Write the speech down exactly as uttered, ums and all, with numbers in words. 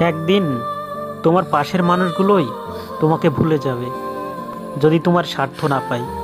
একদিন তোমার পাশের মানুষগুলোই তোমাকে ভুলে যাবে যদি তোমার স্বার্থ না পাই।